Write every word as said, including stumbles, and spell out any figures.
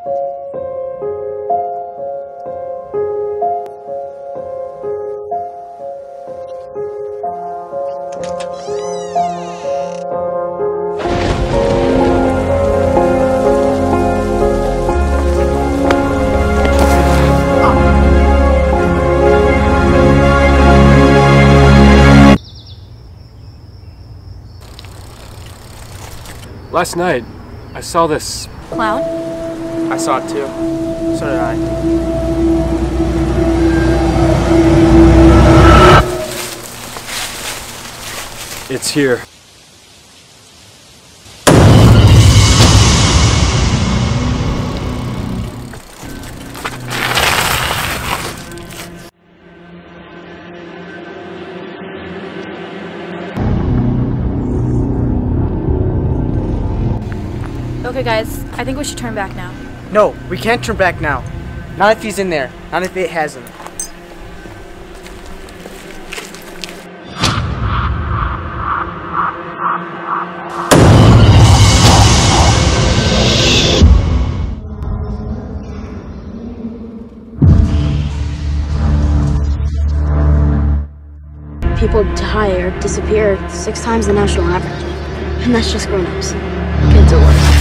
Last night, I saw this clown. I saw it too. So did I. It's here. Okay guys, I think we should turn back now. No, we can't turn back now. Not if he's in there. Not if it has him. People die or disappear six times the national average. And that's just grown-ups. Kids are worse.